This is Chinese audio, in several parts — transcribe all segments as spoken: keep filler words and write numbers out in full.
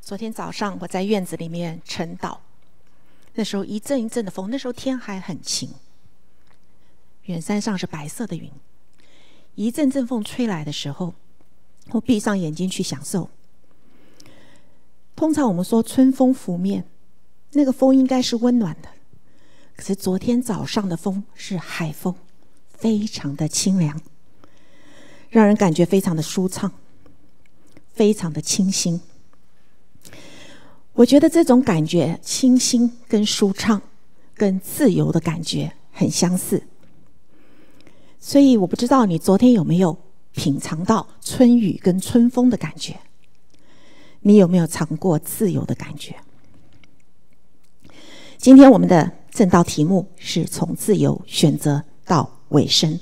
昨天早上我在院子里面晨祷，那时候一阵一阵的风，那时候天还很晴，远山上是白色的云，一阵阵风吹来的时候，我闭上眼睛去享受。通常我们说春风拂面，那个风应该是温暖的，可是昨天早上的风是海风，非常的清凉，让人感觉非常的舒畅，非常的清新。我觉得这种感觉清新跟舒畅跟自由的感觉很相似，所以我不知道你昨天有没有品尝到春雨跟春风的感觉，你有没有尝过自由的感觉？今天我们的正道题目是从自由选择到委身。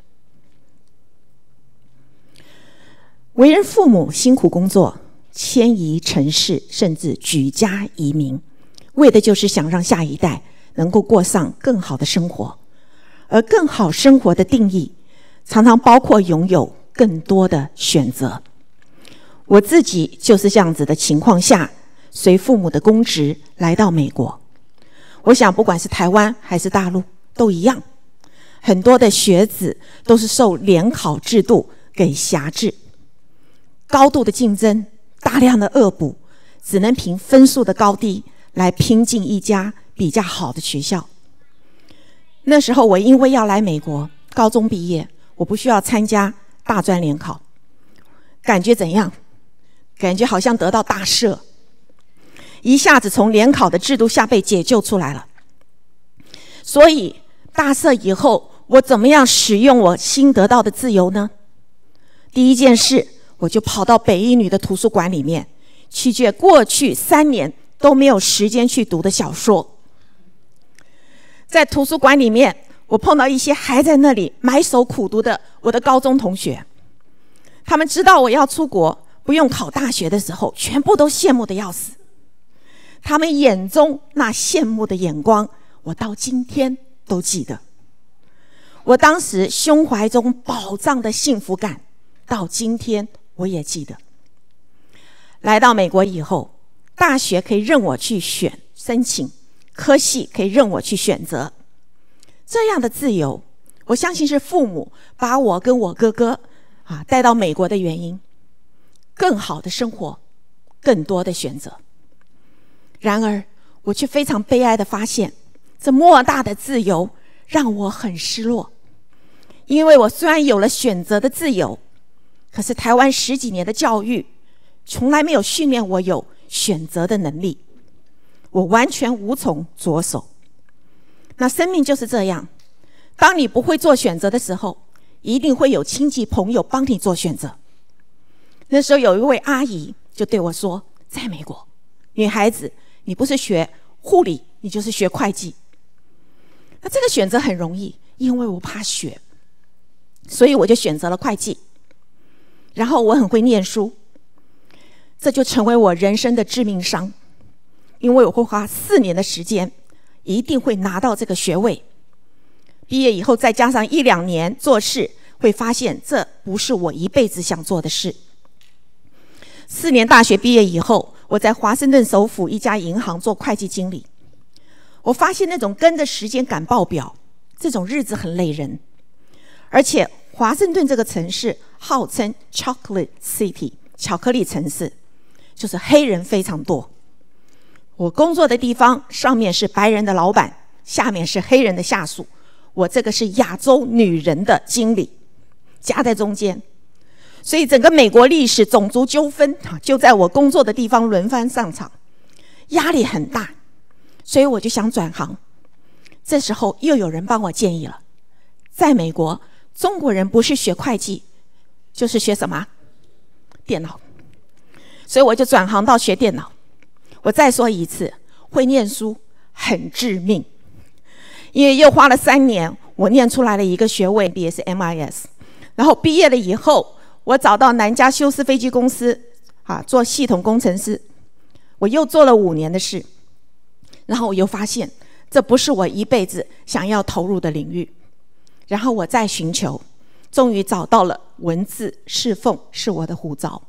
为人父母辛苦工作，迁移城市，甚至举家移民，为的就是想让下一代能够过上更好的生活。而更好生活的定义常常包括拥有更多的选择。我自己就是这样子的情况下，随父母的公职来到美国。我想不管是台湾还是大陆都一样，很多的学子都是受联考制度给辖制，高度的竞争，大量的恶补，只能凭分数的高低来拼进一家比较好的学校。那时候我因为要来美国，高中毕业，我不需要参加大专联考，感觉怎样？感觉好像得到大赦，一下子从联考的制度下被解救出来了。所以大赦以后，我怎么样使用我新得到的自由呢？第一件事，我就跑到北一女的图书馆里面去借过去三年都没有时间去读的小说。在图书馆里面，我碰到一些还在那里埋首苦读的我的高中同学，他们知道我要出国不用考大学的时候，全部都羡慕的要死。他们眼中那羡慕的眼光，我到今天都记得。我当时胸怀中饱胀的幸福感，到今天我也记得。来到美国以后，大学可以任我去选申请，科系可以任我去选择。这样的自由，我相信是父母把我跟我哥哥啊带到美国的原因。更好的生活，更多的选择。然而我却非常悲哀的发现，这莫大的自由让我很失落。因为我虽然有了选择的自由，可是台湾十几年的教育从来没有训练我有选择的能力，我完全无从着手。那生命就是这样，当你不会做选择的时候，一定会有亲戚朋友帮你做选择。那时候有一位阿姨就对我说，在美国，女孩子你不是学护理，你就是学会计。那这个选择很容易，因为我怕学，所以我就选择了会计。然后我很会念书，这就成为我人生的致命伤，因为我会花四年的时间，一定会拿到这个学位。毕业以后再加上一两年做事，会发现这不是我一辈子想做的事。四年大学毕业以后，我在华盛顿首府一家银行做会计经理。我发现那种跟着时间赶报表，这种日子很累人。而且华盛顿这个城市号称 Chocolate City 巧克力城市，就是黑人非常多。我工作的地方上面是白人的老板，下面是黑人的下属，我这个是亚洲女人的经理，夹在中间。所以整个美国历史种族纠纷就在我工作的地方轮番上场，压力很大，所以我就想转行。这时候又有人帮我建议了，在美国中国人不是学会计就是学什么？电脑。所以我就转行到学电脑。我再说一次，会念书很致命，因为又花了三年，我念出来了一个学位，也是 M I S。然后毕业了以后，我找到南加休斯飞机公司啊，做系统工程师。我又做了五年的事，然后我又发现这不是我一辈子想要投入的领域。然后我再寻求，终于找到了文字侍奉是我的呼召，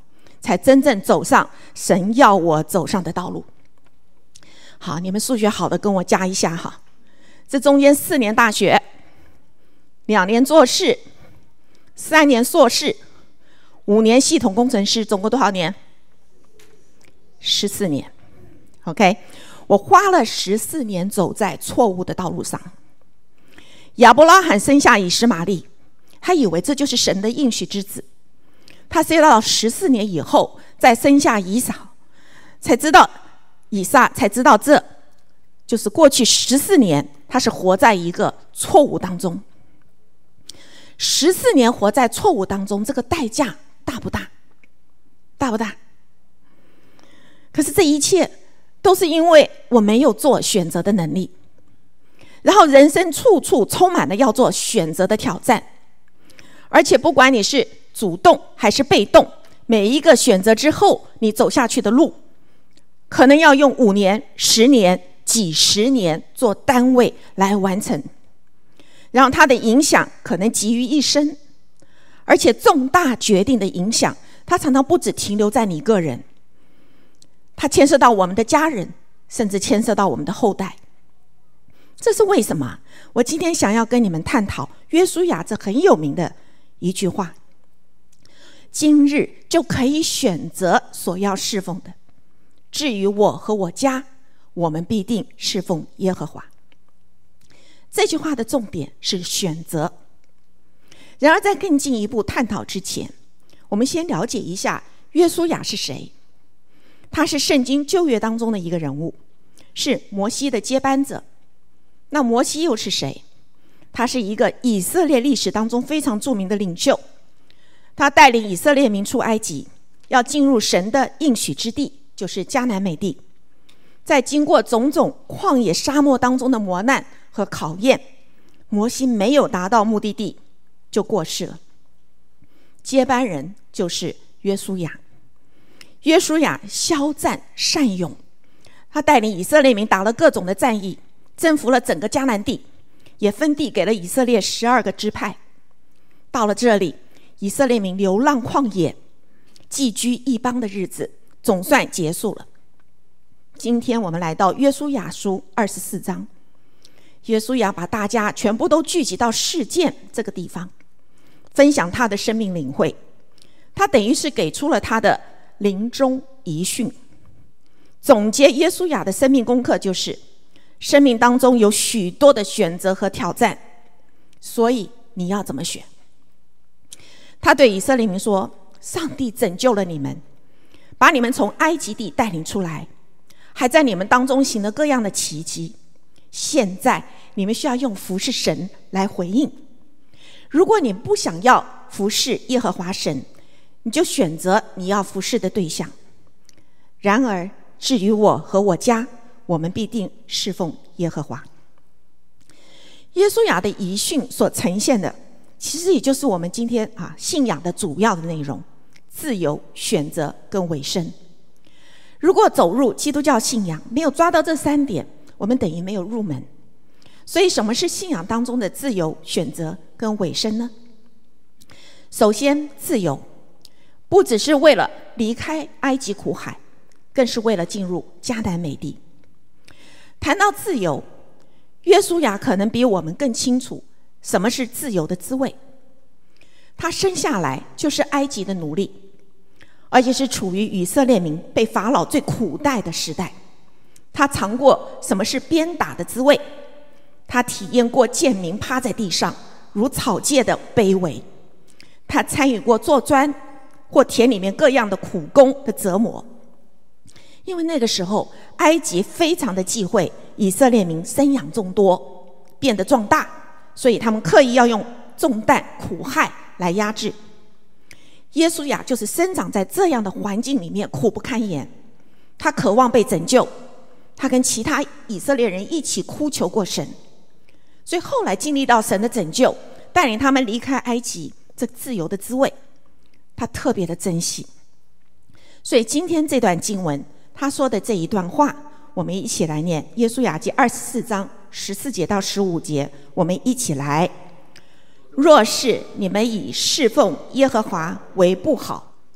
才真正走上神要我走上的道路。好，你们数学好的跟我加一下哈。这中间四年大学，两年硕士，三年硕士，五年系统工程师，总共多少年？十四年。OK， 我花了十四年走在错误的道路上。亚伯拉罕生下以实玛利，他以为这就是神的应许之子。他是到十四年以后再生下以撒，才知道以撒才知道这就是过去十四年他是活在一个错误当中。十四年活在错误当中，这个代价大不大？大不大？可是这一切都是因为我没有做选择的能力。然后人生处处充满了要做选择的挑战，而且不管你是主动还是被动，每一个选择之后你走下去的路，可能要用五年、十年、几十年做单位来完成，然后它的影响可能集于一生，而且重大决定的影响，它常常不只停留在你个人，它牵涉到我们的家人，甚至牵涉到我们的后代。这是为什么？我今天想要跟你们探讨约书亚这很有名的一句话：今日就可以选择所要侍奉的，至于我和我家，我们必定侍奉耶和华。这句话的重点是选择。然而在更进一步探讨之前，我们先了解一下约书亚是谁。他是圣经旧约当中的一个人物，是摩西的接班者。那摩西又是谁？他是一个以色列历史当中非常著名的领袖，他带领以色列民出埃及，要进入神的应许之地，就是迦南美地。在经过种种旷野沙漠当中的磨难和考验，摩西没有达到目的地就过世了。接班人就是约书亚。约书亚骁战善勇，他带领以色列民打了各种的战役，征服了整个迦南地，也分地给了以色列十二个支派。到了这里，以色列民流浪旷野、寄居异邦的日子总算结束了。今天我们来到约书亚书二十四章，约书亚把大家全部都聚集到示剑这个地方，分享他的生命领会。他等于是给出了他的临终遗训。总结约书亚的生命功课就是：生命当中有许多的选择和挑战，所以你要怎么选？他对以色列民说：上帝拯救了你们，把你们从埃及地带领出来，还在你们当中行了各样的奇迹。现在你们需要用服侍神来回应。如果你不想要服侍耶和华神，你就选择你要服侍的对象。然而至于我和我家，我们必定侍奉耶和华。约书亚的遗训所呈现的，其实也就是我们今天啊信仰的主要的内容：自由、选择跟委身。如果走入基督教信仰没有抓到这三点，我们等于没有入门。所以什么是信仰当中的自由、选择跟委身呢？首先，自由不只是为了离开埃及苦海，更是为了进入迦南美地。谈到自由，约书亚可能比我们更清楚什么是自由的滋味。他生下来就是埃及的奴隶，而且是处于以色列民被法老最苦待的时代。他尝过什么是鞭打的滋味，他体验过贱民趴在地上如草芥的卑微，他参与过做砖或田里面各样的苦工的折磨。因为那个时候埃及非常的忌讳以色列民生养众多，变得壮大，所以他们刻意要用重担苦害来压制。约书亚就是生长在这样的环境里面，苦不堪言。他渴望被拯救，他跟其他以色列人一起哭求过神，所以后来经历到神的拯救，带领他们离开埃及这自由的滋味，他特别的珍惜。所以今天这段经文他说的这一段话，我们一起来念约书亚记二十四章十四节到十五节，我们一起来。若是你们以侍奉耶和华为不好，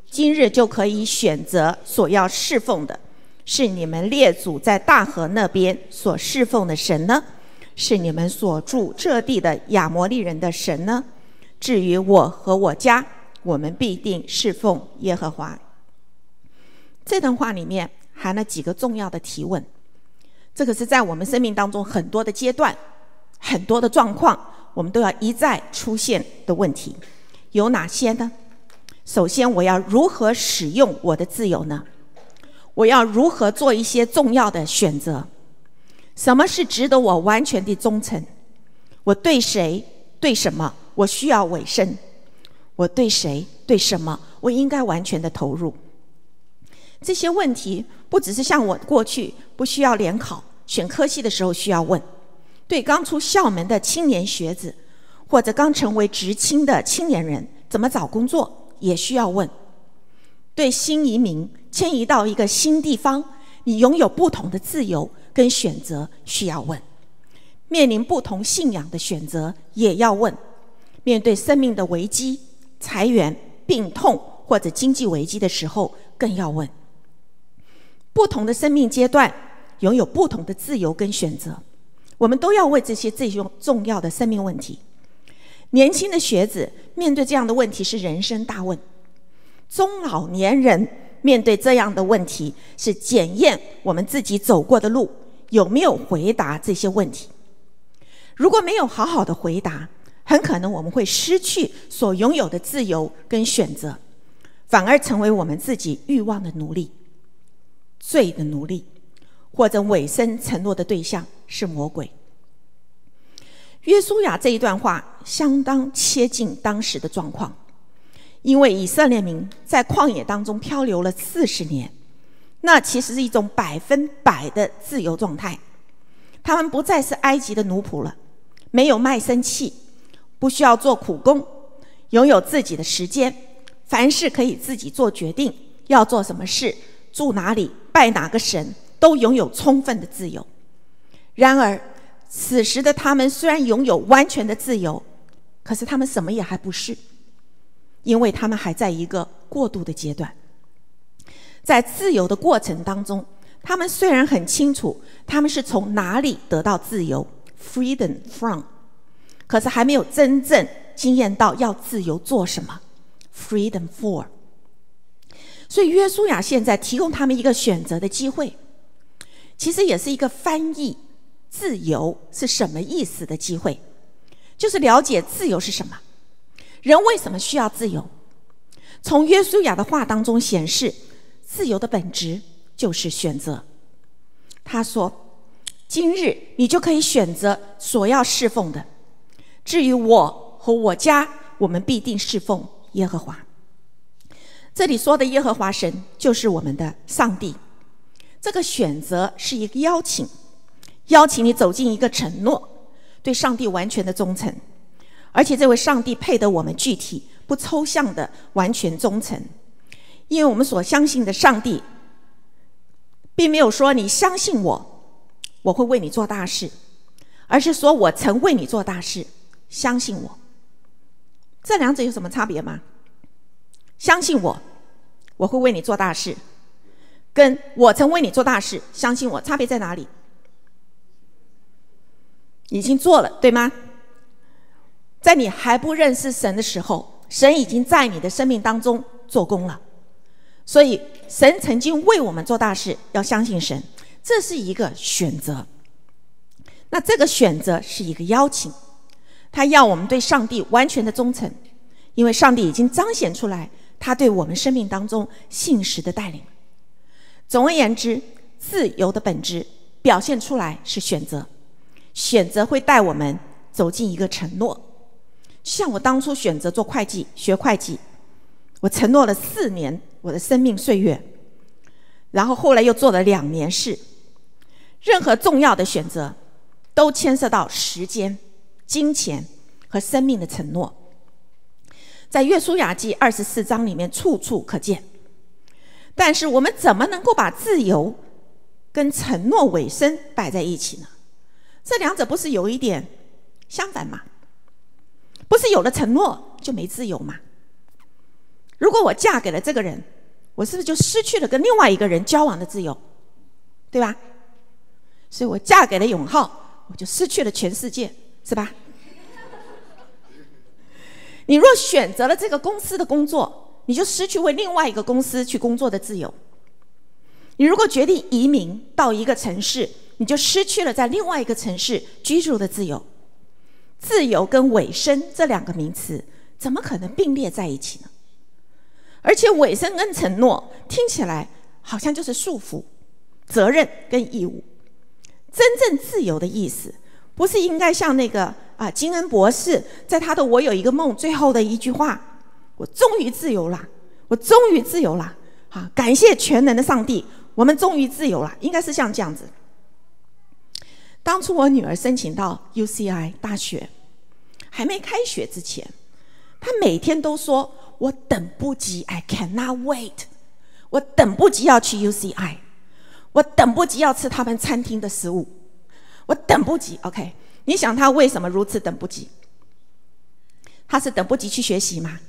今日就可以选择所要侍奉的，是你们列祖在大河那边所侍奉的神呢，是你们所住这地的亚摩利人的神呢？至于我和我家，我们必定侍奉耶和华。这段话里面含了几个重要的提问，这个是在我们生命当中很多的阶段、很多的状况，我们都要一再出现的问题。有哪些呢？首先，我要如何使用我的自由呢？我要如何做一些重要的选择？什么是值得我完全的忠诚？我对谁、对什么我需要委身？我对谁、对什么我应该完全的投入？这些问题不只是像我过去不需要联考选科系的时候需要问，对刚出校门的青年学子，或者刚成为职青的青年人怎么找工作也需要问，对新移民迁移到一个新地方，你拥有不同的自由跟选择需要问，面临不同信仰的选择也要问，面对生命的危机、裁员、病痛或者经济危机的时候更要问。不同的生命阶段拥有不同的自由跟选择，我们都要为这些最重要的生命问题。年轻的学子面对这样的问题是人生大问，中老年人面对这样的问题是检验我们自己走过的路有没有回答这些问题。如果没有好好的回答，很可能我们会失去所拥有的自由跟选择，反而成为我们自己欲望的奴隶、罪的奴隶，或者委身承诺的对象是魔鬼。约书亚这一段话相当切近当时的状况，因为以色列民在旷野当中漂流了四十年，那其实是一种百分百的自由状态。他们不再是埃及的奴仆了，没有卖身契，不需要做苦工，拥有自己的时间，凡事可以自己做决定，要做什么事、住哪里、拜哪个神，都拥有充分的自由。然而此时的他们虽然拥有完全的自由，可是他们什么也还不是，因为他们还在一个过渡的阶段。在自由的过程当中，他们虽然很清楚他们是从哪里得到自由 freedom from， 可是还没有真正经验到要自由做什么 freedom for。 所以约书亚现在提供他们一个选择的机会，其实也是一个翻译自由是什么意思的机会，就是了解自由是什么，人为什么需要自由。从约书亚的话当中显示，自由的本质就是选择。他说，今日你就可以选择所要侍奉的，至于我和我家，我们必定侍奉耶和华。这里说的耶和华神就是我们的上帝。这个选择是一个邀请，邀请你走进一个承诺，对上帝完全的忠诚，而且这位上帝配得我们具体不抽象的完全忠诚。因为我们所相信的上帝并没有说你相信我，我会为你做大事，而是说我曾为你做大事，相信我。这两者有什么差别吗？相信我，我会为你做大事，跟我曾为你做大事，相信我，差别在哪里？已经做了，对吗？在你还不认识神的时候，神已经在你的生命当中做工了。所以神曾经为我们做大事，要相信神，这是一个选择。那这个选择是一个邀请，他要我们对上帝完全的忠诚，因为上帝已经彰显出来他对我们生命当中信实的带领。总而言之，自由的本质表现出来是选择，选择会带我们走进一个承诺。像我当初选择做会计，学会计，我承诺了四年我的生命岁月，然后后来又做了两年事。任何重要的选择都牵涉到时间、金钱和生命的承诺，在约书亚记二十四章里面处处可见。但是我们怎么能够把自由跟承诺委身摆在一起呢？这两者不是有一点相反吗？不是有了承诺就没自由吗？ 如果我嫁给了这个人，我是不是就失去了跟另外一个人交往的自由？对吧？所以我嫁给了永浩，我就失去了全世界，是吧？你若选择了这个公司的工作，你就失去为另外一个公司去工作的自由。你如果决定移民到一个城市，你就失去了在另外一个城市居住的自由。自由跟委身这两个名词怎么可能并列在一起呢？而且委身跟承诺听起来好像就是束缚、责任跟义务。真正自由的意思，不是应该像那个啊金恩博士在他的《我有一个梦》最后的一句话：我终于自由了，我终于自由了，啊，感谢全能的上帝，我们终于自由了，应该是像这样子。当初我女儿申请到 U C I 大学，还没开学之前，她每天都说：我等不及 ，I cannot wait， 我等不及要去 U C I， 我等不及要吃他们餐厅的食物，我等不及。OK， 你想她为什么如此等不及？她是等不及去学习吗？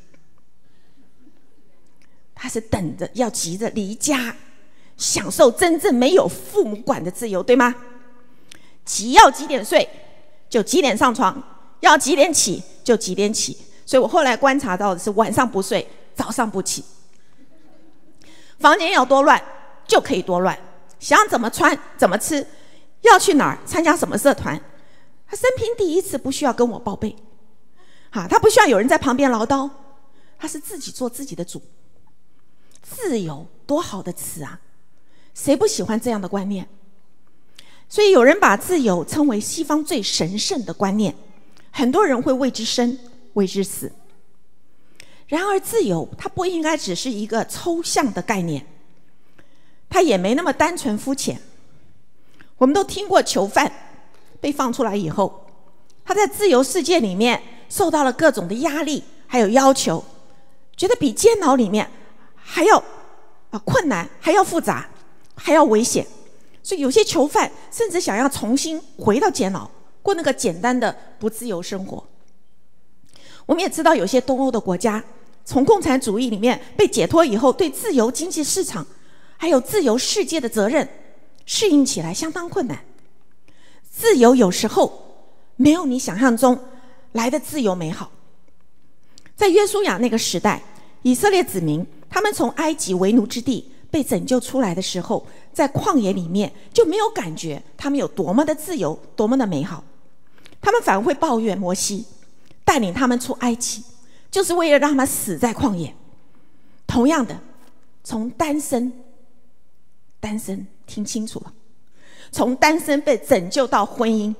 她是等着要急着离家，享受真正没有父母管的自由，对吗？急要几点睡就几点上床，要几点起就几点起。所以我后来观察到的是，晚上不睡，早上不起。房间要多乱就可以多乱，想怎么穿怎么吃，要去哪儿参加什么社团，他生平第一次不需要跟我报备，啊，他不需要有人在旁边唠叨，他是自己做自己的主。自由多好的词啊，谁不喜欢这样的观念？所以有人把自由称为西方最神圣的观念，很多人会为之生为之死。然而自由它不应该只是一个抽象的概念，它也没那么单纯肤浅。我们都听过囚犯被放出来以后，他在自由世界里面受到了各种的压力还有要求，觉得比监牢里面还要啊困难，还要复杂，还要危险。所以有些囚犯甚至想要重新回到监牢，过那个简单的不自由生活。我们也知道有些东欧的国家从共产主义里面被解脱以后，对自由经济市场还有自由世界的责任适应起来相当困难。自由有时候没有你想象中来的自由美好。在约书亚那个时代，以色列子民他们从埃及为奴之地被拯救出来的时候，在旷野里面就没有感觉他们有多么的自由，多么的美好。他们反而会抱怨摩西带领他们出埃及，就是为了让他们死在旷野。同样的，从单身单身听清楚了，从单身被拯救到婚姻，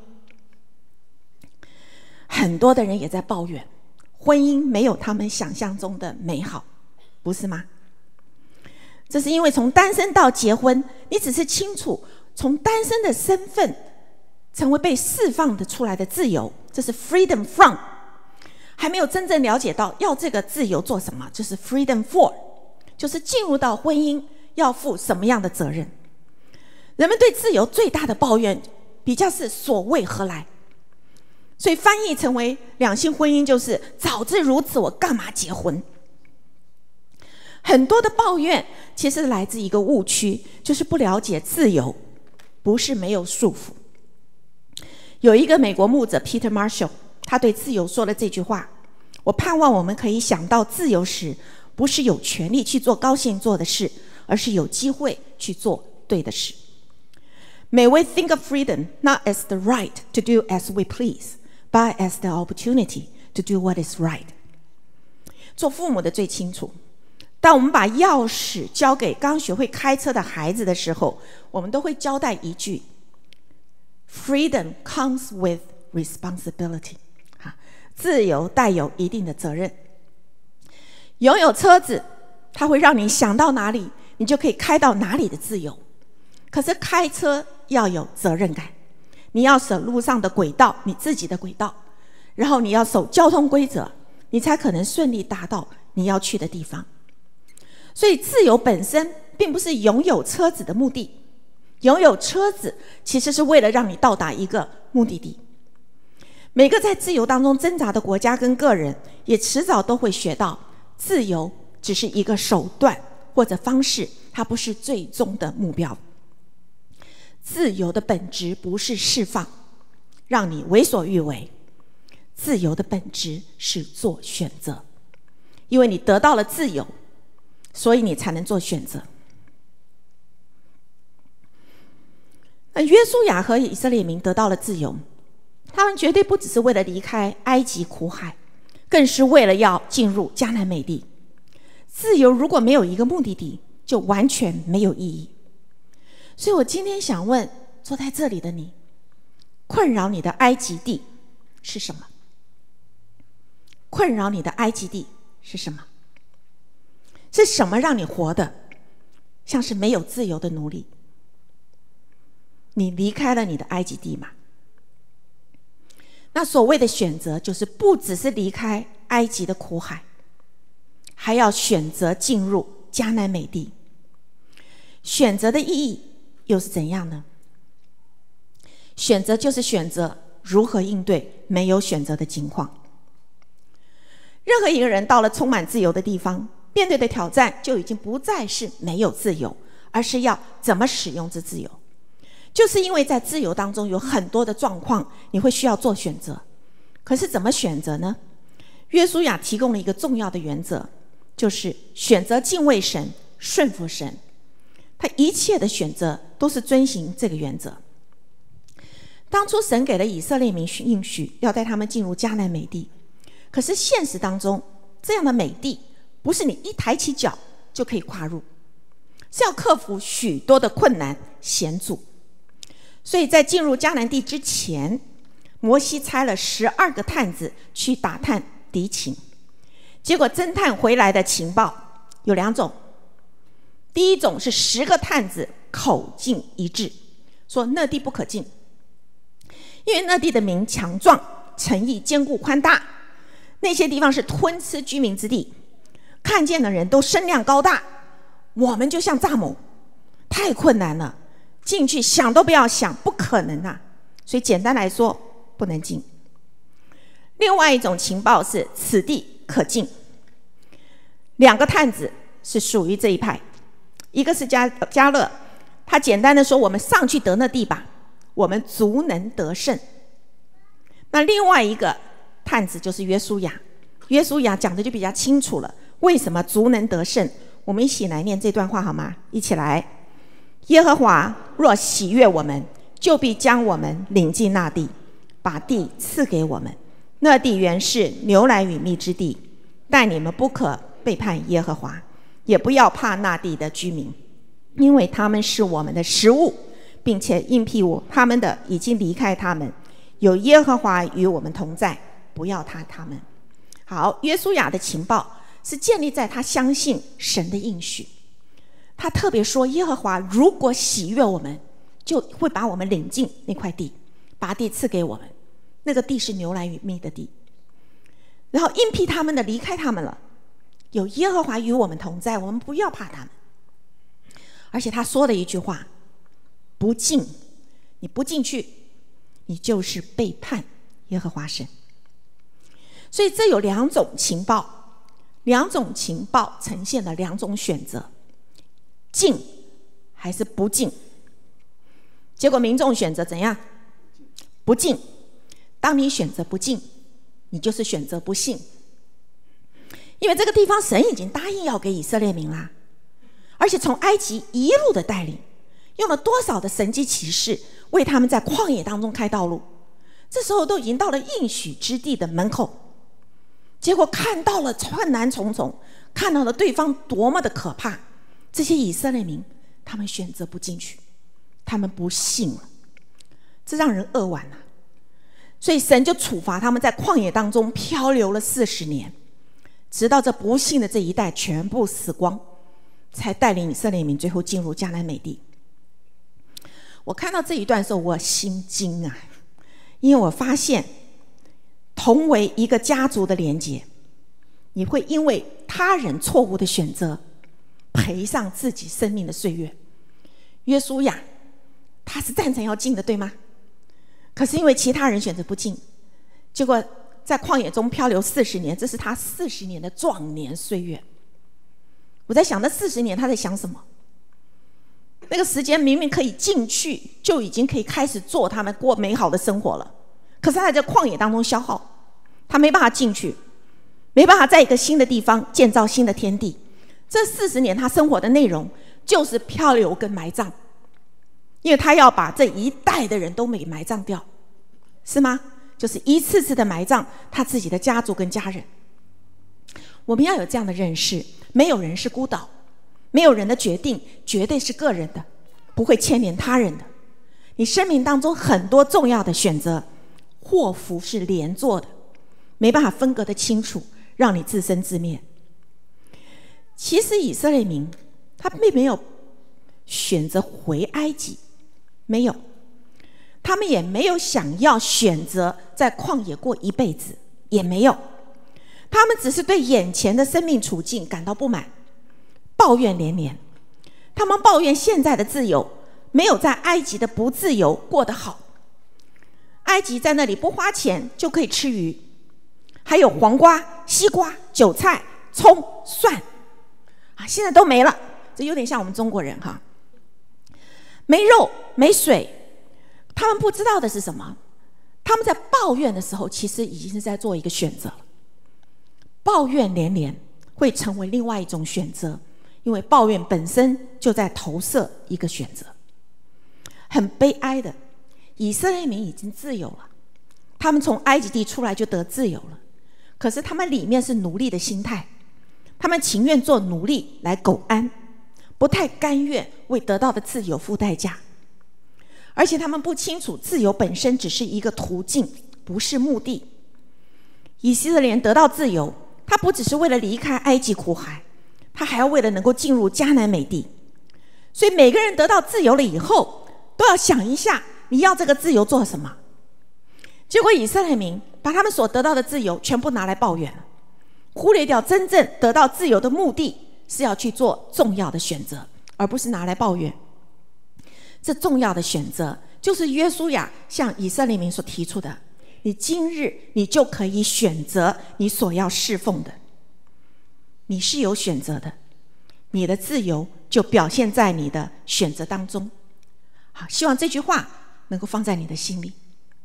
很多的人也在抱怨婚姻没有他们想象中的美好，不是吗？这是因为从单身到结婚，你只是清楚从单身的身份成为被释放的出来的自由，这是 freedom from， 还没有真正了解到要这个自由做什么，就是 freedom for， 就是进入到婚姻要负什么样的责任。人们对自由最大的抱怨比较是所谓何来，所以翻译成为两性婚姻就是早知如此我干嘛结婚。很多的抱怨其实来自一个误区，就是不了解自由不是没有束缚。有一个美国牧者 Peter Marshall， 他对自由说了这句话：我盼望我们可以想到自由时，不是有权利去做高兴做的事，而是有机会去做对的事。 May we think of freedom not as the right to do as we please, but as the opportunity to do what is right。 做父母的最清楚，当我们把钥匙交给刚学会开车的孩子的时候，我们都会交代一句 Freedom comes with responsibility， 自由带有一定的责任。拥有车子它会让你想到哪里你就可以开到哪里的自由，可是开车要有责任感，你要守路上的轨道，你自己的轨道，然后你要守交通规则，你才可能顺利达到你要去的地方。所以自由本身并不是拥有车子的目的，拥有车子其实是为了让你到达一个目的地。每个在自由当中挣扎的国家跟个人也迟早都会学到自由只是一个手段或者方式，它不是最终的目标。自由的本质不是释放，让你为所欲为。自由的本质是做选择，因为你得到了自由，所以你才能做选择。那约书亚和以色列民得到了自由，他们绝对不只是为了离开埃及苦海，更是为了要进入迦南美地。自由如果没有一个目的地，就完全没有意义。所以我今天想问坐在这里的你，困扰你的埃及地是什么？困扰你的埃及地是什么？是什么让你活得像是没有自由的奴隶？你离开了你的埃及地吗？那所谓的选择，就是不只是离开埃及的苦海，还要选择进入迦南美地。选择的意义又是怎样呢？选择就是选择如何应对没有选择的情况。任何一个人到了充满自由的地方，面对的挑战就已经不再是没有自由，而是要怎么使用这自由。就是因为在自由当中有很多的状况，你会需要做选择。可是怎么选择呢？约书亚提供了一个重要的原则，就是选择敬畏神，顺服神。他一切的选择都是遵行这个原则。当初神给了以色列民应许，要带他们进入迦南美地，可是现实当中，这样的美地不是你一抬起脚就可以跨入，是要克服许多的困难险阻。所以在进入迦南地之前，摩西差了十二个探子去打探敌情，结果侦探回来的情报有两种。第一种是十个探子口径一致，说那地不可进，因为那地的民强壮，城邑坚固宽大，那些地方是吞吃居民之地，看见的人都身量高大，我们就像蚱蜢，太困难了，进去想都不要想，不可能啊！所以简单来说，不能进。另外一种情报是此地可进，两个探子是属于这一派，一个是加加勒，他简单的说我们上去得那地吧，我们足能得胜。那另外一个探子就是约书亚，约书亚讲的就比较清楚了，为什么足能得胜？我们一起来念这段话好吗？一起来。耶和华若喜悦我们，就必将我们领进那地，把地赐给我们。那地原是牛奶与蜜之地，但你们不可背叛耶和华，也不要怕那地的居民，因为他们是我们的食物，并且应聘我他们的已经离开他们。有耶和华与我们同在，不要怕他们。好，约书亚的情报是建立在他相信神的应许。他特别说，耶和华如果喜悦我们，就会把我们领进那块地，把地赐给我们。那个地是牛奶与蜜的地。然后应聘他们的离开他们了，有耶和华与我们同在，我们不要怕他们。而且他说了一句话，不进，你不进去，你就是背叛耶和华神。所以这有两种情报，两种情报呈现了两种选择，进还是不进。结果民众选择怎样？不进。当你选择不进，你就是选择不信。因为这个地方神已经答应要给以色列民啦，而且从埃及一路的带领，用了多少的神迹奇事为他们在旷野当中开道路，这时候都已经到了应许之地的门口，结果看到了困难重重，看到了对方多么的可怕，这些以色列民他们选择不进去，他们不信了，这让人扼腕啊。所以神就处罚他们在旷野当中漂流了四十年，直到这不幸的这一代全部死光，才带领以色列民最后进入迦南美地。我看到这一段的时候，我心惊啊，因为我发现同为一个家族的连结，你会因为他人错误的选择赔上自己生命的岁月。约书亚他是赞成要进的，对吗？可是因为其他人选择不进，结果在旷野中漂流四十年，这是他四十年的壮年岁月。 我在想，那四十年他在想什么？那个时间明明可以进去，就已经可以开始做他们过美好的生活了，可是他在这旷野当中消耗，他没办法进去，没办法在一个新的地方建造新的天地。这四十年他生活的内容就是漂流跟埋葬，因为他要把这一代的人都给埋葬掉，是吗？就是一次次的埋葬他自己的家族跟家人。我们要有这样的认识，没有人是孤岛，没有人的决定绝对是个人的，不会牵连他人的。你生命当中很多重要的选择，祸福是连坐的，没办法分隔得清楚，让你自生自灭。其实以色列民他并没有选择回埃及，没有，他们也没有想要选择在旷野过一辈子，也没有，他们只是对眼前的生命处境感到不满，抱怨连连。他们抱怨现在的自由没有在埃及的不自由过得好。埃及在那里不花钱就可以吃鱼，还有黄瓜、西瓜、韭菜、葱、蒜啊，现在都没了。这有点像我们中国人哈，没肉没水。他们不知道的是什么？他们在抱怨的时候，其实已经是在做一个选择了。抱怨连连会成为另外一种选择，因为抱怨本身就在投射一个选择。很悲哀的，以色列民已经自由了，他们从埃及地出来就得自由了，可是他们里面是奴隶的心态，他们情愿做奴隶来苟安，不太甘愿为得到的自由付代价。而且他们不清楚自由本身只是一个途径，不是目的。以色列人得到自由，他不只是为了离开埃及苦海，他还要为了能够进入迦南美地。所以每个人得到自由了以后，都要想一下你要这个自由做什么。结果以色列民把他们所得到的自由全部拿来抱怨了，忽略掉真正得到自由的目的是要去做重要的选择，而不是拿来抱怨。这重要的选择就是约书亚向以色列民所提出的，你今日你就可以选择你所要侍奉的，你是有选择的，你的自由就表现在你的选择当中。好，希望这句话能够放在你的心里。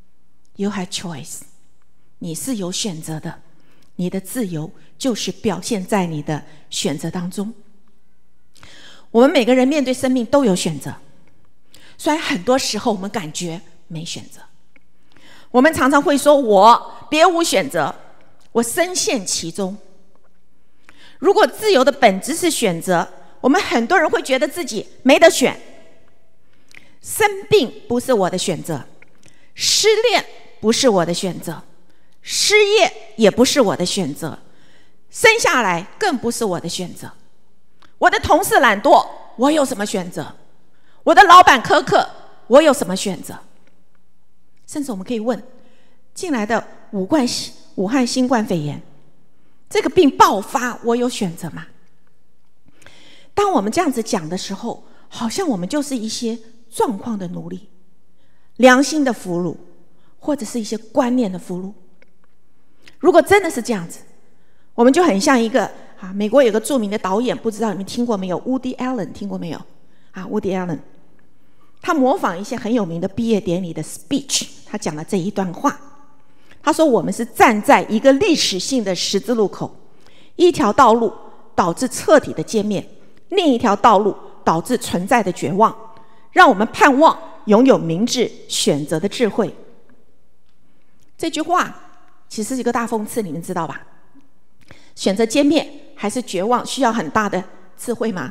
You have choice， 你是有选择的，你的自由就是表现在你的选择当中。我们每个人面对生命都有选择，虽然很多时候我们感觉没选择，我们常常会说我别无选择，我深陷其中。如果自由的本质是选择，我们很多人会觉得自己没得选。生病不是我的选择，失恋不是我的选择，失业也不是我的选择，生下来更不是我的选择。我的同事懒惰，我有什么选择？我的老板苛刻，我有什么选择？甚至我们可以问，近来的武冠武汉新冠肺炎这个病爆发，我有选择吗？当我们这样子讲的时候，好像我们就是一些状况的奴隶，良心的俘虏，或者是一些观念的俘虏。如果真的是这样子，我们就很像一个啊，美国有个著名的导演，不知道你们听过没有 ？Woody Allen 听过没有？啊 ，Woody Allen， 他模仿一些很有名的毕业典礼的 speech， 他讲了这一段话。他说：“我们是站在一个历史性的十字路口，一条道路导致彻底的歼灭，另一条道路导致存在的绝望。让我们盼望拥有明智选择的智慧。”这句话其实是一个大讽刺，你们知道吧？选择歼灭还是绝望，需要很大的智慧吗？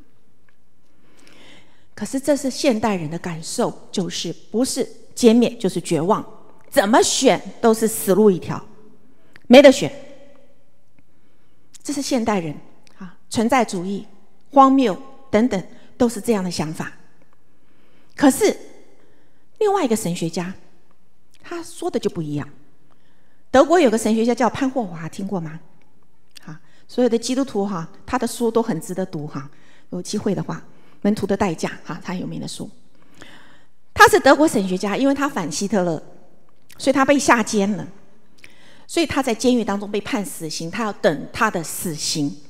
可是这是现代人的感受，就是不是歼灭就是绝望，怎么选都是死路一条，没得选。这是现代人啊，存在主义、荒谬等等，都是这样的想法。可是另外一个神学家，他说的就不一样。德国有个神学家叫潘霍华，听过吗？啊，所有的基督徒哈，他的书都很值得读哈，有机会的话，《门徒的代价》哈，他有名的书。他是德国神学家，因为他反希特勒，所以他被下监了，所以他在监狱当中被判死刑，他要等他的死刑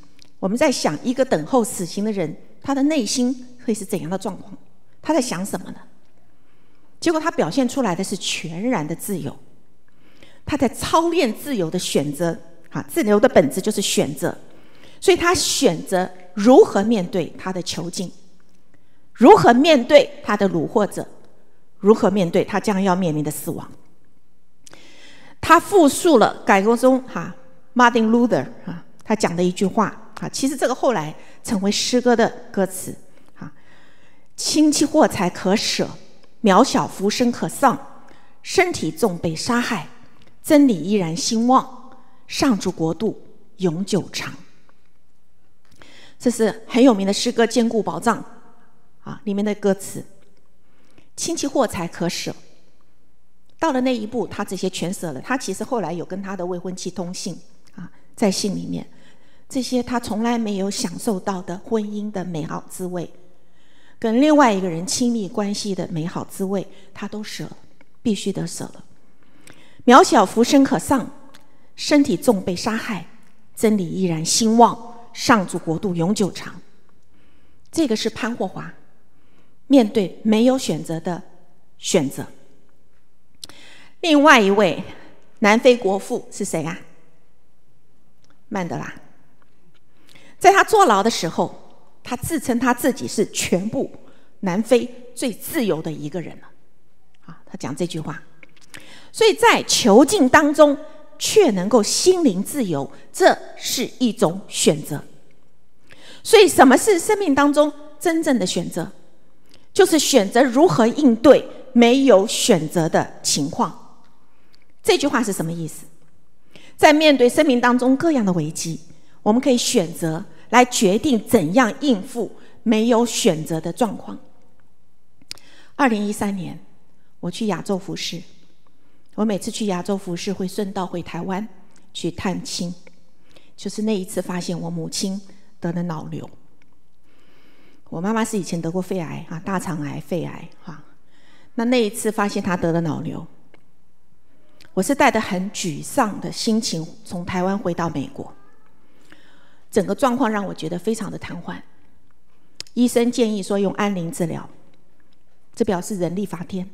我们在想一个等候死刑的人，他的内心会是怎样的状况？他在想什么呢？结果他表现出来的是全然的自由，他在操练自由的选择啊，自由的本质就是选择，所以他选择如何面对他的囚禁，如何面对他的虏获者，如何面对他将要面临的死亡。他复述了改革中哈 Martin Luther 哈他讲的一句话啊，其实这个后来成为诗歌的歌词啊：轻其货财可舍，渺小浮生可丧，身体重被杀害，真理依然兴旺，上主国度永久长。这是很有名的诗歌《坚固保障》啊里面的歌词。轻其货财可舍，到了那一步，他这些全舍了。他其实后来有跟他的未婚妻通信啊，在信里面，这些他从来没有享受到的婚姻的美好滋味，跟另外一个人亲密关系的美好滋味，他都舍了，必须得舍了。渺小浮生可丧，身体重被杀害，真理依然兴旺，上主国度永久长。这个是潘霍华面对没有选择的选择。另外一位南非国父是谁啊？曼德拉。在他坐牢的时候，他自称他自己是全部南非最自由的一个人了。啊，他讲这句话。所以在囚禁当中却能够心灵自由，这是一种选择。所以什么是生命当中真正的选择？就是选择如何应对没有选择的情况。这句话是什么意思？在面对生命当中各样的危机，我们可以选择来决定怎样应付没有选择的状况。二零一三年，我去亚洲服侍，我每次去亚洲服侍会顺道回台湾去探亲，就是那一次发现我母亲得了脑瘤。我妈妈是以前得过肺癌啊，大肠癌、肺癌啊。那那一次发现她得了脑瘤，我是带着很沮丧的心情从台湾回到美国，整个状况让我觉得非常的瘫痪。医生建议说用安宁治疗，这表示人力发天。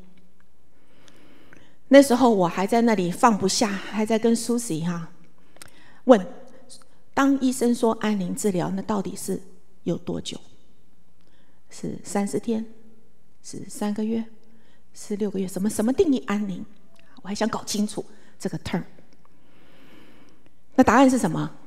那时候我还在那里放不下，还在跟 Susie 哈问，当医生说安宁治疗，那到底是有多久？是三十天？是三个月？是六个月？什么什么定义安宁？我还想搞清楚这个 term。那答案是什么？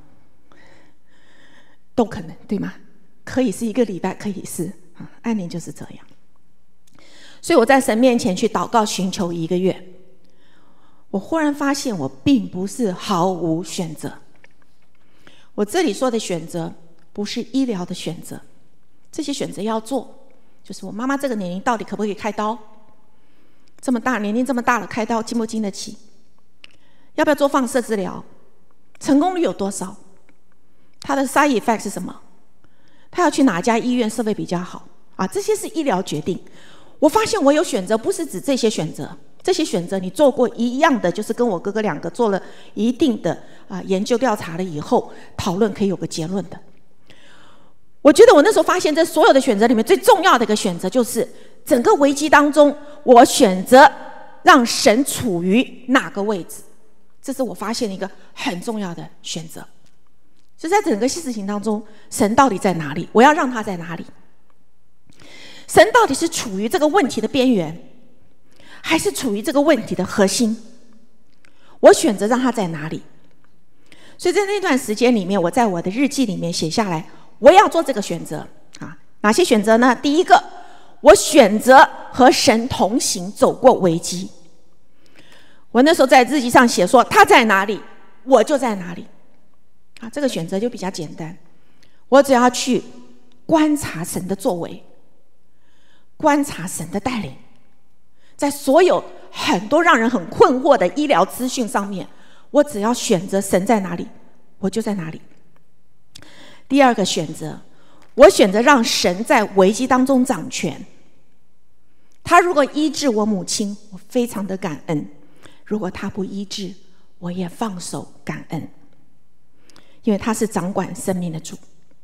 都可能，对吗？可以是一个礼拜，可以是啊，安宁就是这样。所以我在神面前去祷告寻求一个月，我忽然发现我并不是毫无选择。我这里说的选择不是医疗的选择，这些选择要做，就是我妈妈这个年龄到底可不可以开刀？这么大年龄这么大了，开刀经不经得起？要不要做放射治疗？成功率有多少？它的 side effect 是什么？他要去哪家医院设备比较好啊？这些是医疗决定。我发现我有选择，不是指这些选择，这些选择你做过一样的，就是跟我哥哥两个做了一定的啊研究调查了以后，讨论可以有个结论的。我觉得我那时候发现，这所有的选择里面最重要的一个选择，就是整个危机当中，我选择让神处于哪个位置，这是我发现的一个很重要的选择。就在整个事情当中，神到底在哪里？我要让他在哪里？神到底是处于这个问题的边缘，还是处于这个问题的核心？我选择让他在哪里？所以在那段时间里面，我在我的日记里面写下来，我要做这个选择啊。哪些选择呢？第一个，我选择和神同行，走过危机。我那时候在日记上写说，他在哪里，我就在哪里。啊，这个选择就比较简单，我只要去观察神的作为，观察神的带领，在所有很多让人很困惑的医疗资讯上面，我只要选择神在哪里，我就在哪里。第二个选择，我选择让神在危机当中掌权。他如果医治我母亲，我非常的感恩；如果他不医治，我也放手感恩。因为他是掌管生命的主。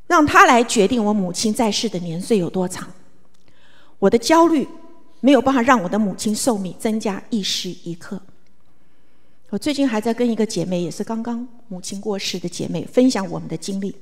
让他来决定我母亲在世的年岁有多长。我的焦虑没有办法让我的母亲寿命增加一时一刻。我最近还在跟一个姐妹，也是刚刚母亲过世的姐妹，分享我们的经历。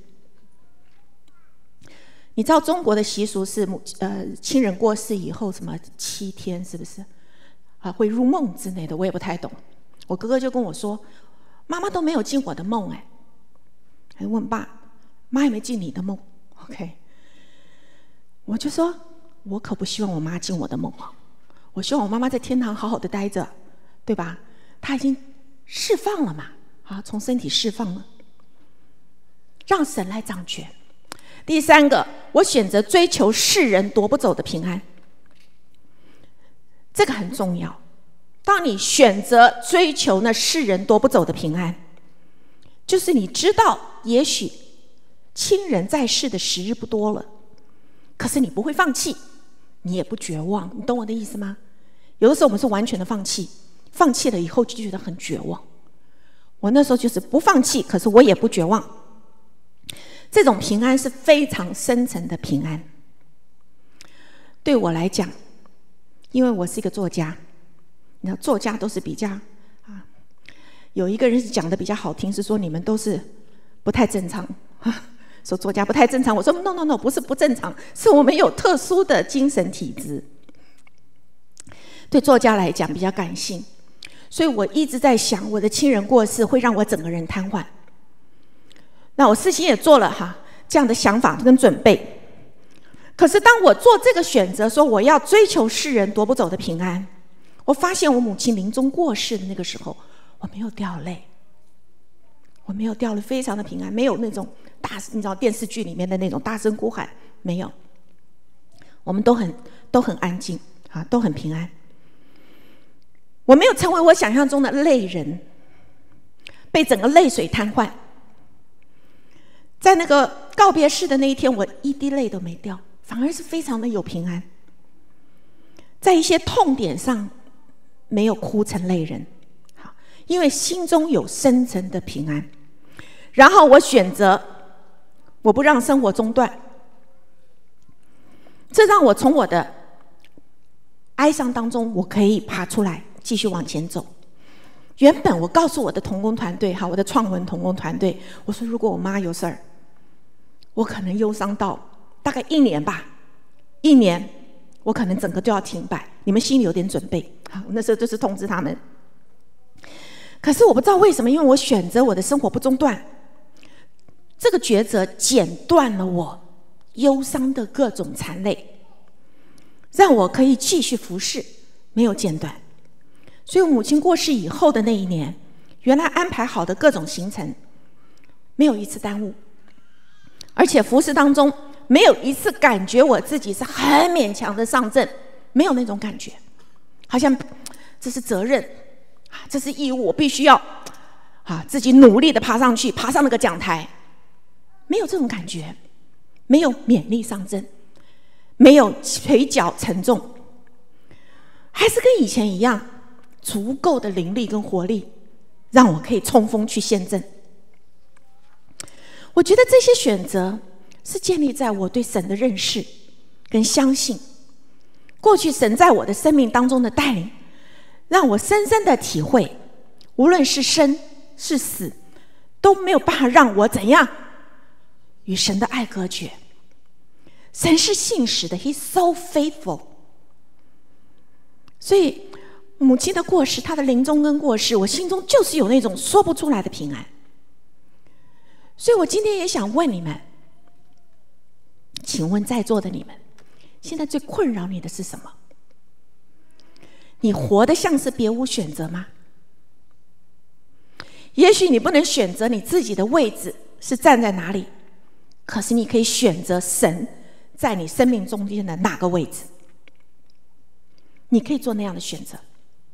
你知道中国的习俗是母呃亲人过世以后什么七天是不是啊会入梦之类的，我也不太懂。我哥哥就跟我说，妈妈都没有进我的梦哎，还问爸，妈有没有进你的梦 ？OK， 我就说，我可不希望我妈进我的梦啊，我希望我妈妈在天堂好好的待着，对吧？她已经释放了嘛，啊，从身体释放了，让神来掌权。第三个，我选择追求世人夺不走的平安，这个很重要。当你选择追求那世人夺不走的平安，就是你知道也许亲人在世的时日不多了，可是你不会放弃，你也不绝望，你懂我的意思吗？有的时候我们是完全的放弃，放弃了以后就觉得很绝望。我那时候就是不放弃，可是我也不绝望。这种平安是非常深层的平安。对我来讲，因为我是一个作家，你知道作家都是比较啊，有一个人是讲的比较好听，是说你们都是不太正常，说作家不太正常。我说 no no no， 不是不正常，是我们有特殊的精神体质。对作家来讲比较感性，所以我一直在想，我的亲人过世会让我整个人瘫痪。那我事情也做了哈，这样的想法跟准备。可是当我做这个选择，说我要追求世人夺不走的平安，我发现我母亲临终过世的那个时候，我没有掉泪，我没有掉泪，非常的平安，没有那种大，你知道电视剧里面的那种大声哭喊，没有，我们都很都很安静啊，都很平安。我没有成为我想象中的泪人，被整个泪水瘫痪。在那个告别式的那一天，我一滴泪都没掉，反而是非常的有平安。在一些痛点上，没有哭成泪人，好，因为心中有深层的平安。然后我选择，我不让生活中断，这让我从我的哀伤当中，我可以爬出来，继续往前走。原本我告诉我的同工团队，哈，我的创文同工团队，我说如果我妈有事儿，我可能忧伤到大概一年吧，一年我可能整个都要停摆，你们心里有点准备。好，那时候就是通知他们。可是我不知道为什么，因为我选择我的生活不中断，这个抉择剪断了我忧伤的各种残累，让我可以继续服侍，没有间断。所以我母亲过世以后的那一年，原来安排好的各种行程没有一次耽误，而且服侍当中没有一次感觉我自己是很勉强的上阵，没有那种感觉，好像这是责任，这是义务，我必须要啊自己努力的爬上去，爬上那个讲台，没有这种感觉，没有勉力上阵，没有腿脚沉重，还是跟以前一样，足够的灵力跟活力，让我可以冲锋去献阵。我觉得这些选择是建立在我对神的认识跟相信，过去神在我的生命当中的带领，让我深深的体会，无论是生是死，都没有办法让我怎样与神的爱隔绝。神是信实的 ，He's so faithful。所以母亲的过世，她的临终跟过世，我心中就是有那种说不出来的平安。所以我今天也想问你们，请问在座的你们，现在最困扰你的是什么？你活得像是别无选择吗？也许你不能选择你自己的位置是站在哪里，可是你可以选择神在你生命中间的哪个位置，你可以做那样的选择。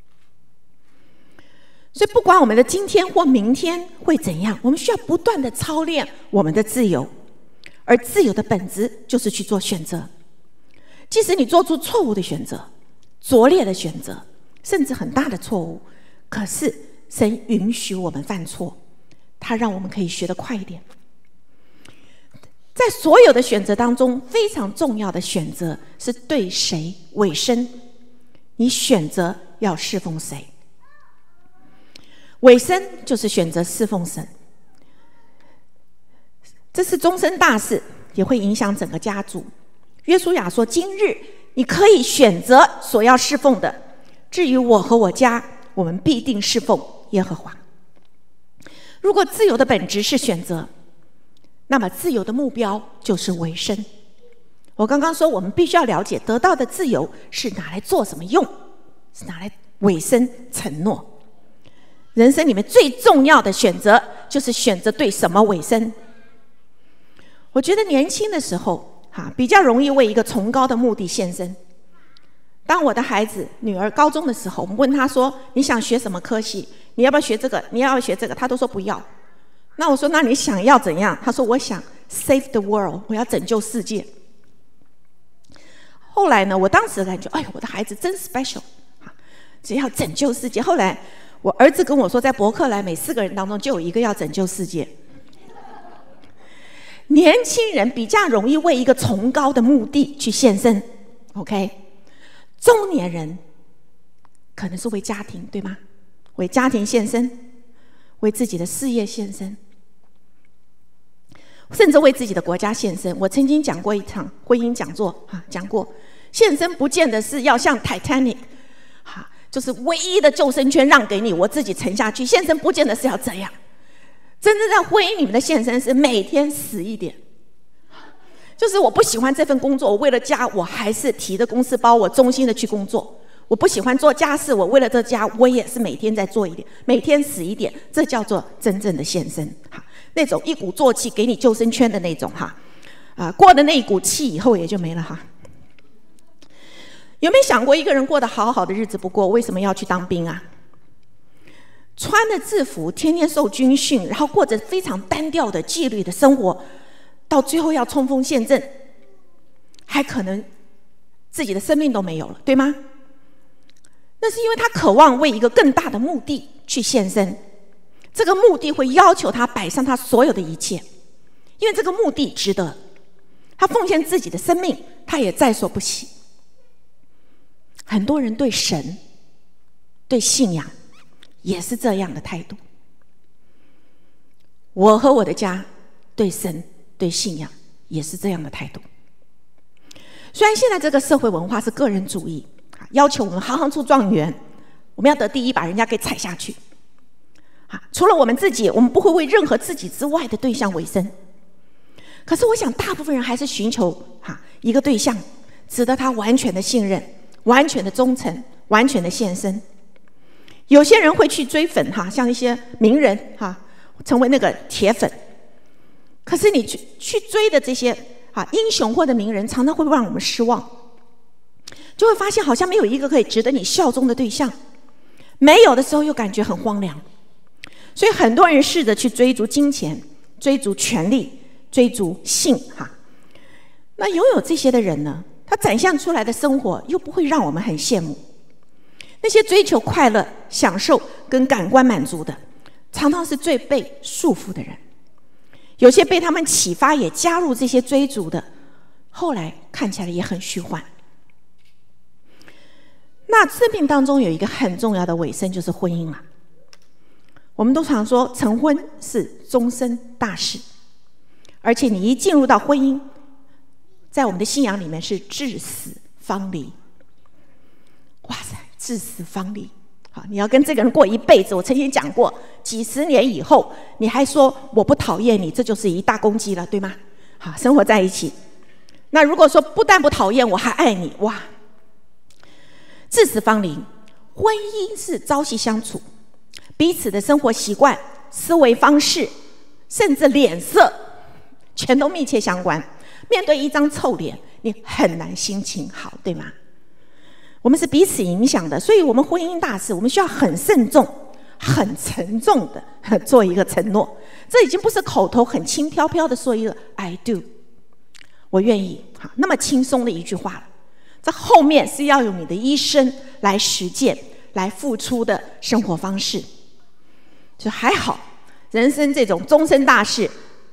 所以不管我们的今天或明天会怎样，我们需要不断的操练我们的自由，而自由的本质就是去做选择。即使你做出错误的选择，拙劣的选择，甚至很大的错误，可是神允许我们犯错，他让我们可以学得快一点。在所有的选择当中，非常重要的选择是对谁委身，你选择要侍奉谁。委身就是选择侍奉神，这是终身大事，也会影响整个家族。约书亚说：今日你可以选择所要侍奉的，至于我和我家，我们必定侍奉耶和华。如果自由的本质是选择，那么自由的目标就是委身。我刚刚说我们必须要了解，得到的自由是拿来做什么用，是拿来委身承诺。人生里面最重要的选择就是选择对什么委身。我觉得年轻的时候哈，比较容易为一个崇高的目的献身。当我的孩子女儿高中的时候，我们问她说：你想学什么科系？你要不要学这个？你要不要学这个？她都说不要。那我说：那你想要怎样？她说：我想 save the world， 我要拯救世界。后来呢，我当时感觉，哎呦，我的孩子真 special， 只要拯救世界。后来我儿子跟我说，在伯克莱每四个人当中就有一个要拯救世界。年轻人比较容易为一个崇高的目的去献身 ，OK？ 中年人可能是为家庭，对吗？为家庭献身，为自己的事业献身，甚至为自己的国家献身。我曾经讲过一场婚姻讲座，哈，讲过献身不见得是要像 Titanic， 哈，就是唯一的救生圈让给你，我自己沉下去。献身不见得是要这样，真正在婚姻里面的献身是每天死一点。就是我不喜欢这份工作，我为了家，我还是提着公司包，我忠心的去工作。我不喜欢做家事，我为了这家，我也是每天在做一点，每天死一点，这叫做真正的献身。哈，那种一鼓作气给你救生圈的那种，哈，啊，过了那一股气以后也就没了哈。有没有想过，一个人过得好好的日子不过，为什么要去当兵啊？穿着制服，天天受军训，然后过着非常单调的纪律的生活，到最后要冲锋陷阵，还可能自己的生命都没有了，对吗？那是因为他渴望为一个更大的目的去献身，这个目的会要求他摆上他所有的一切，因为这个目的值得，他奉献自己的生命，他也在所不惜。很多人对神、对信仰也是这样的态度。我和我的家对神、对信仰也是这样的态度。虽然现在这个社会文化是个人主义，要求我们行行出状元，我们要得第一，把人家给踩下去。除了我们自己，我们不会为任何自己之外的对象委身。可是我想大部分人还是寻求一个对象，值得他完全的信任，完全的忠诚，完全的献身。有些人会去追粉，像一些名人成为那个铁粉。可是你去去追的这些英雄或者名人，常常会让我们失望，就会发现好像没有一个可以值得你效忠的对象，没有的时候又感觉很荒凉。所以很多人试着去追逐金钱，追逐权力，追逐性哈。那拥有这些的人呢，他展现出来的生活又不会让我们很羡慕。那些追求快乐、享受跟感官满足的，常常是最被束缚的人。有些被他们启发也加入这些追逐的，后来看起来也很虚幻。那生命当中有一个很重要的尾声，就是婚姻了。我们都常说成婚是终身大事，而且你一进入到婚姻，在我们的信仰里面是至死方离。哇塞，至死方离！好，你要跟这个人过一辈子。我曾经讲过，几十年以后，你还说我不讨厌你，这就是一大功绩了，对吗？好，生活在一起。那如果说不但不讨厌，我还爱你，哇！至死方离，婚姻是朝夕相处，彼此的生活习惯、思维方式，甚至脸色，全都密切相关。面对一张臭脸，你很难心情好，对吗？我们是彼此影响的，所以我们婚姻大事，我们需要很慎重、很沉重的做一个承诺。这已经不是口头很轻飘飘的说一个 I do， 我愿意，那么轻松的一句话了。这后面是要用你的一生来实践、来付出的生活方式。就还好，人生这种终身大事，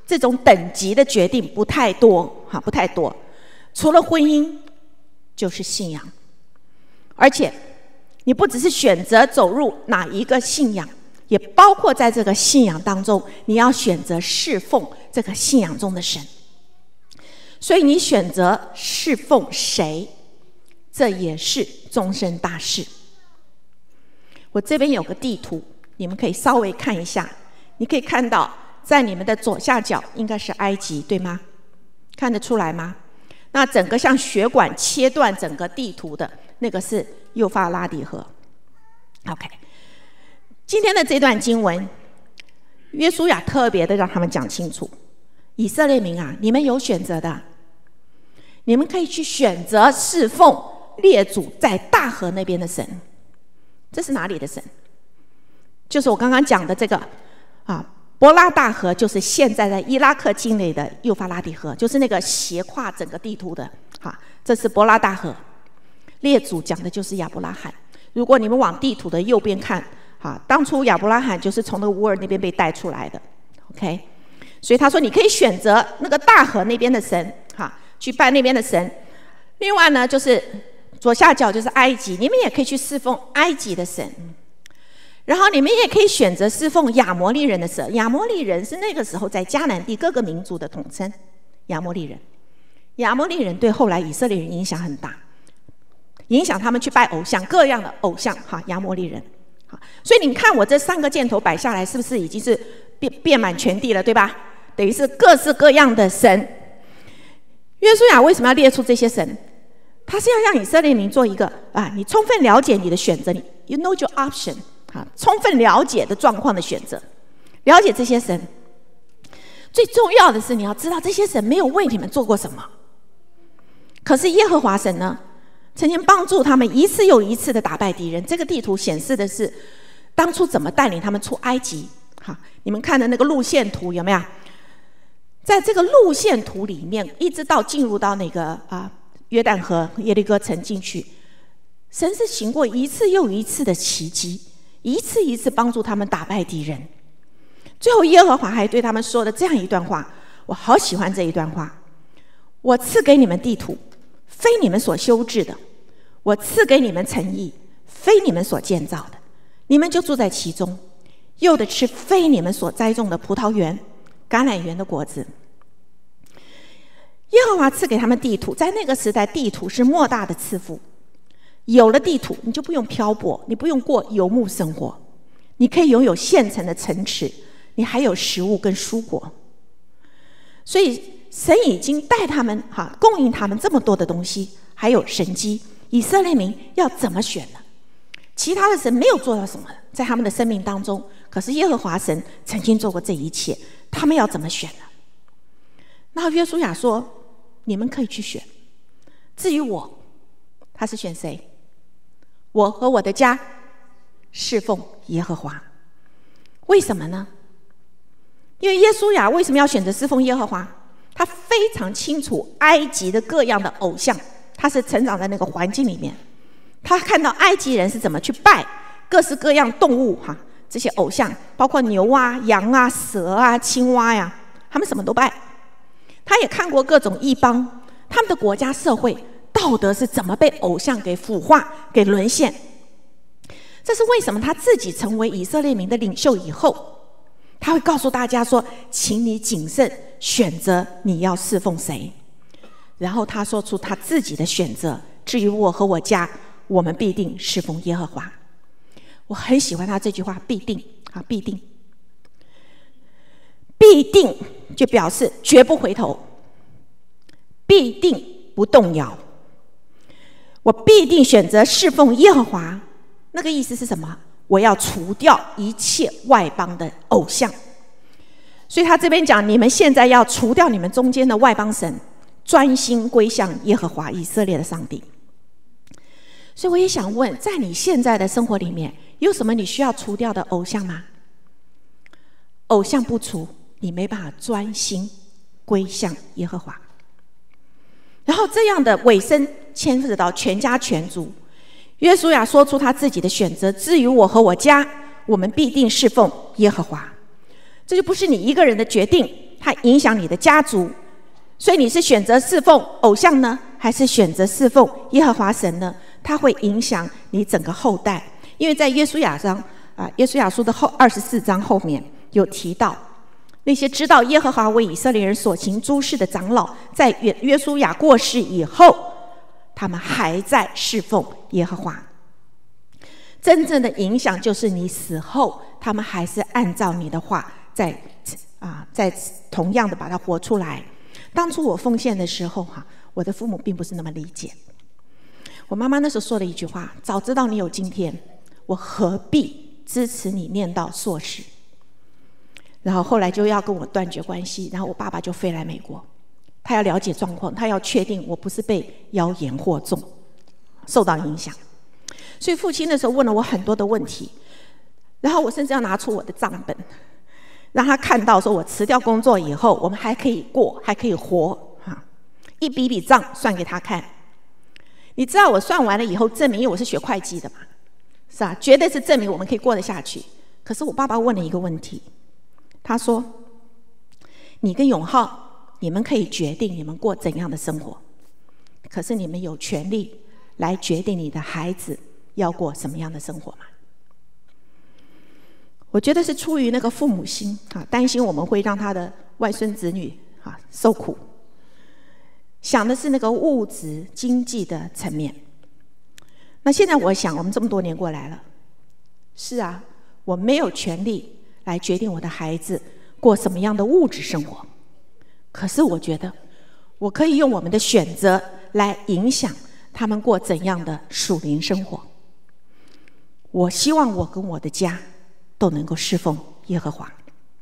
这种等级的决定不太多，哈，不太多。除了婚姻，就是信仰。而且，你不只是选择走入哪一个信仰，也包括在这个信仰当中，你要选择侍奉这个信仰中的神。所以，你选择侍奉谁，这也是终身大事。我这边有个地图，你们可以稍微看一下。你可以看到，在你们的左下角应该是埃及，对吗？看得出来吗？那整个像血管切断整个地图的那个是幼发拉底河。OK， 今天的这段经文，约书亚特别的让他们讲清楚：以色列民啊，你们有选择的，你们可以去选择侍奉列祖在大河那边的神。这是哪里的神？就是我刚刚讲的这个。啊，伯拉大河就是现在在伊拉克境内的幼发拉底河，就是那个斜跨整个地图的。哈，这是伯拉大河。列祖讲的就是亚伯拉罕。如果你们往地图的右边看，哈，当初亚伯拉罕就是从那个乌尔那边被带出来的。OK， 所以他说你可以选择那个大河那边的神，哈，去拜那边的神。另外呢，就是左下角就是埃及，你们也可以去侍奉埃及的神。然后你们也可以选择侍奉亚摩利人的神。亚摩利人是那个时候在迦南地各个民族的统称。亚摩利人，亚摩利人对后来以色列人影响很大，影响他们去拜偶像，各样的偶像。哈，亚摩利人。好，所以你看我这三个箭头摆下来，是不是已经是遍遍满全地了，对吧？等于是各式各样的神。约书亚为什么要列出这些神？他是要让以色列民做一个啊，你充分了解你的选择，你 you know your option。啊，充分了解的状况的选择，了解这些神。最重要的是，你要知道这些神没有为你们做过什么。可是耶和华神呢，曾经帮助他们一次又一次的打败敌人。这个地图显示的是当初怎么带领他们出埃及。哈，你们看的那个路线图有没有？在这个路线图里面，一直到进入到那个啊约旦河耶利哥城进去，神是行过一次又一次的奇迹。一次一次帮助他们打败敌人，最后耶和华还对他们说了这样一段话，我好喜欢这一段话：我赐给你们地土，非你们所修治的；我赐给你们城邑，非你们所建造的。你们就住在其中，又得吃非你们所栽种的葡萄园、橄榄园的果子。耶和华赐给他们地土，在那个时代，地土是莫大的赐福。有了地土，你就不用漂泊，你不用过游牧生活，你可以拥有现成的城池，你还有食物跟蔬果。所以神已经带他们哈，供应他们这么多的东西，还有神迹。以色列民要怎么选呢？其他的神没有做到什么，在他们的生命当中，可是耶和华神曾经做过这一切，他们要怎么选呢？那约书亚说：“你们可以去选。至于我，他是选谁？我和我的家侍奉耶和华。为什么呢？因为约书亚为什么要选择侍奉耶和华？他非常清楚埃及的各样的偶像，他是成长在那个环境里面，他看到埃及人是怎么去拜各式各样动物哈，这些偶像，包括牛啊、羊啊、蛇啊、青蛙呀，他们什么都拜。他也看过各种异邦，他们的国家社会道德是怎么被偶像给腐化、给沦陷。这是为什么他自己成为以色列民的领袖以后，他会告诉大家说：“请你谨慎选择你要侍奉谁。”然后他说出他自己的选择：“至于我和我家，我们必定侍奉耶和华。”我很喜欢他这句话：“必定啊，必定，必定”就表示绝不回头，必定不动摇。我必定选择侍奉耶和华。那个意思是什么？我要除掉一切外邦的偶像。所以他这边讲，你们现在要除掉你们中间的外邦神，专心归向耶和华以色列的上帝。所以我也想问，在你现在的生活里面，有什么你需要除掉的偶像吗？偶像不除，你没办法专心归向耶和华。然后这样的尾声牵涉到全家全族。约书亚说出他自己的选择：至于我和我家，我们必定侍奉耶和华。这就不是你一个人的决定， 它影响你的家族。所以你是选择侍奉偶像呢，还是选择侍奉耶和华神呢？它会影响你整个后代。因为在约书亚章啊，约书亚书的后二十四章后面有提到，那些知道耶和华为以色列人所行诸事的长老，在约约书亚过世以后，他们还在侍奉耶和华。真正的影响就是你死后，他们还是按照你的话在啊，在同样的把它活出来。当初我奉献的时候哈、啊，我的父母并不是那么理解。我妈妈那时候说了一句话：早知道你有今天，我何必支持你念到硕士？然后后来就要跟我断绝关系，然后我爸爸就飞来美国，他要了解状况，他要确定我不是被妖言惑众，受到影响。所以父亲那时候问了我很多的问题，然后我甚至要拿出我的账本，让他看到说我辞掉工作以后，我们还可以过，还可以活哈，一笔笔账算给他看。你知道我算完了以后证明，因为我是学会计的嘛，是吧？绝对是证明我们可以过得下去。可是我爸爸问了一个问题，他说：“你跟永浩，你们可以决定你们过怎样的生活，可是你们有权利来决定你的孩子要过什么样的生活吗？”我觉得是出于那个父母心啊，担心我们会让他的外孙子女啊受苦，想的是那个物质经济的层面。那现在我想，我们这么多年过来了，是啊，我没有权利来决定我的孩子过什么样的物质生活，可是我觉得我可以用我们的选择来影响他们过怎样的属灵生活。我希望我跟我的家都能够侍奉耶和华。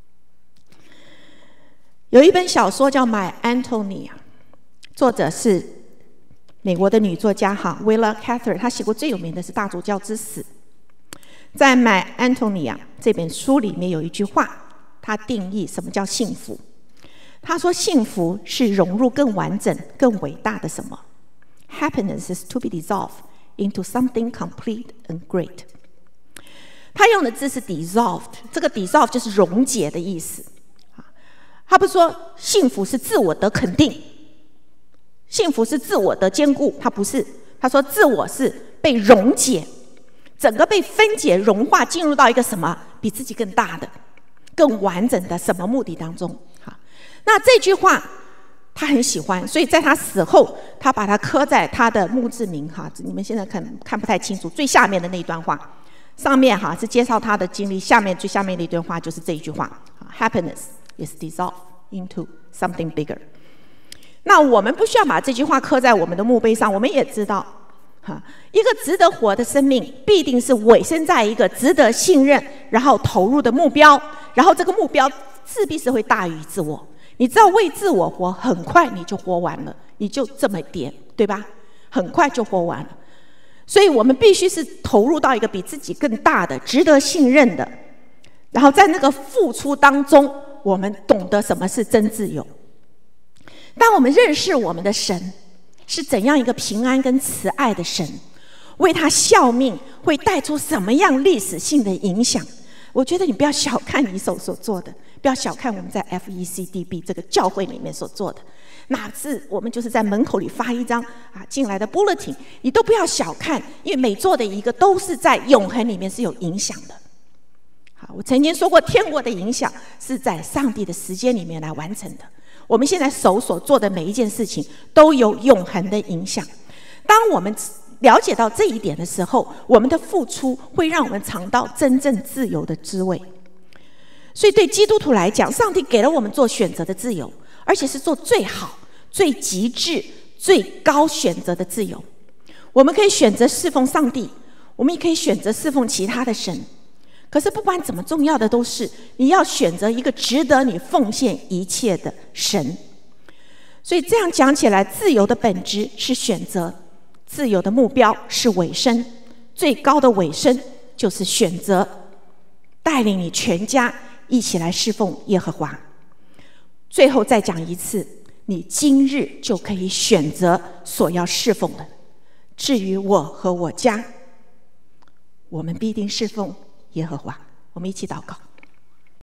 有一本小说叫《My Antonia》，作者是美国的女作家哈 Willa Cather， 她写过最有名的是《大主教之死》。在《My Antonia》这本书里面有一句话，她定义什么叫幸福。她说：“幸福是融入更完整、更伟大的什么。Happiness is to be dissolved into something complete and great。”他用的字是 dissolved， 这个 dissolve 就是溶解的意思。他不是说幸福是自我的肯定，幸福是自我的坚固，他不是。他说自我是被溶解，整个被分解、融化，进入到一个什么比自己更大的、更完整的什么目的当中。好，那这句话他很喜欢，所以在他死后，他把它刻在他的墓志铭哈，你们现在看看不太清楚，最下面的那一段话。上面哈是介绍他的经历，下面最下面的一段话就是这一句话 ：Happiness is dissolved into something bigger。那我们不需要把这句话刻在我们的墓碑上，我们也知道，哈，一个值得活的生命必定是委身在一个值得信任，然后投入的目标，然后这个目标势必是会大于自我。你知道，为自我活，很快你就活完了，你就这么点，对吧？很快就活完了。所以我们必须是投入到一个比自己更大的、值得信任的，然后在那个付出当中，我们懂得什么是真自由。当我们认识我们的神是怎样一个平安跟慈爱的神，为他效命会带出什么样历史性的影响，我觉得你不要小看你手所做的，不要小看我们在 F E C D B 这个教会里面所做的。哪次我们就是在门口里发一张啊进来的 bulletin， 你都不要小看，因为每做的一个都是在永恒里面是有影响的。好，我曾经说过，天国的影响是在上帝的时间里面来完成的。我们现在手所做的每一件事情都有永恒的影响。当我们了解到这一点的时候，我们的付出会让我们尝到真正自由的滋味。所以对基督徒来讲，上帝给了我们做选择的自由，而且是做最好、最极致、最高选择的自由。我们可以选择侍奉上帝，我们也可以选择侍奉其他的神。可是不管怎么重要的都是，你要选择一个值得你奉献一切的神。所以这样讲起来，自由的本质是选择，自由的目标是委身，最高的委身就是选择带领你全家一起来侍奉耶和华。最后再讲一次，你今日就可以选择所要侍奉的。至于我和我家，我们必定侍奉耶和华。我们一起祷告。